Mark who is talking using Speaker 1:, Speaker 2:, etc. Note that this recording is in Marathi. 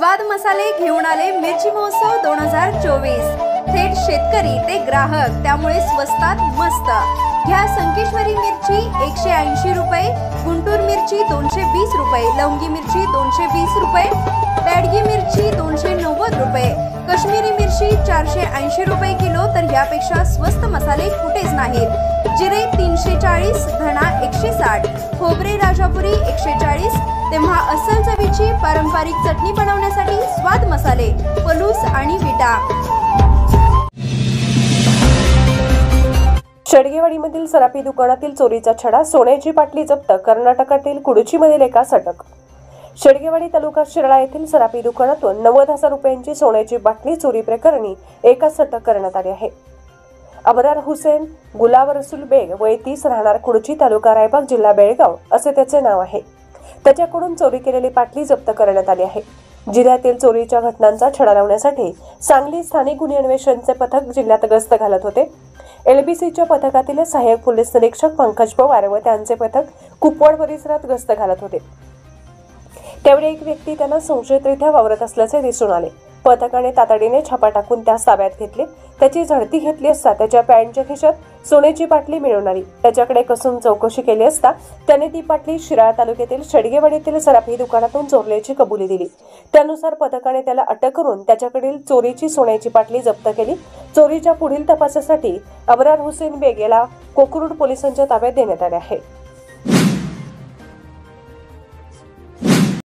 Speaker 1: स्वाद मसाले घेऊन आले मिरची महोत्सव 2024। थेट शेतकरी ते ग्राहक, त्यामुळे स्वस्तात मस्त। घ्या संकेश्वरी मिरची 180 रुपये, गुंटूर मिरची 220 रुपये, लवंगी मिरची 220 रुपये, बॅडगी मिरची 290 रुपये, काश्मीरी मिरची 480 रुपये किलो। तर यापेक्षा स्वस्त मसाले कुठेच नाहीत। जिरे 340, धना 160, खोबरे राजापुरी 140। तेव्हा अस्सल चवीची पारंपरिक चटणी बनवण्यासाठी स्वाद मसाले, पलूस आणि विटा।
Speaker 2: शेडगेवाडीमधील सराफी दुकानातील चोरीचा छडा, सोन्याची बाटली जप्त, कर्नाटकातील कुडचीमधील एकास अटक। शेडगेवाडी तालुका शिराळा येथील सराफी दुकानातून 90,000 रुपयांची सोन्याची बाटली चोरी प्रकरणी एकास अटक करण्यात आली आहे। अबरार हुसेन गुलाब रसूल बेग वय 30 राहणार कुडची, तालुका रायबाग, जिल्हा बेळगाव असे त्याचे नाव आहे। त्याच्याकडून चोरी केलेली बाटली जप्त करण्यात आली आहे। जिल्ह्यातील चोरीच्या घटनांचा छडा लावण्यासाठी सांगली स्थानिक गुन्हे अन्वेषणचे पथक जिल्ह्यात गस्त घालत होते। एलबीसीच्या पथकातील सहाय्यक पोलीस निरीक्षक पंकज पवार व त्यांचे पथक कुपवाड परिसरात गस्त घालत होते। त्यावेळी एक व्यक्ती त्यांना संशयितरित्या वावरत असल्याचे दिसून आले। पथकाने तातडीने छापा टाकून त्यास ताब्यात घेतले। त्याची झडती घेतली असता त्याच्या पॅन्टच्या खिशात सोन्याची बाटली मिळून आली। त्याच्याकडे कसून चौकशी केली असता त्याने ती बाटली शिराळा तालुक्यातील शेडगेवाडीतील सराफी दुकानातून चोरल्याची कबुली दिली। त्यानुसार पथकाने त्याला अटक करून त्याच्याकडील चोरीची सोन्याची बाटली जप्त केली। चोरीच्या पुढील तपासासाठी अबरार हुसेन बेग याला कोकरूड पोलिसांच्या ताब्यात देण्यात आले आहे।